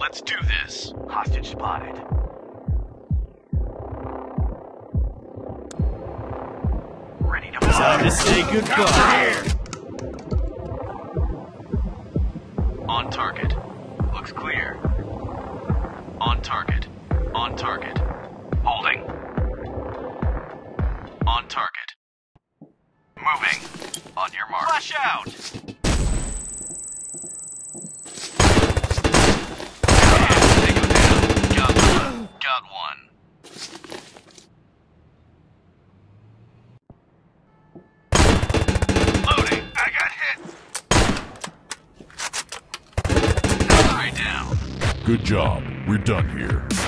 Let's do this. Hostage spotted. Ready to fire. Time to say goodbye. On target. Looks clear. On target. On target. Holding. On target. Moving. On your mark. Flash out. Take him down. Got one. Got one. Loading. I got hit. Three down. Good job. We're done here.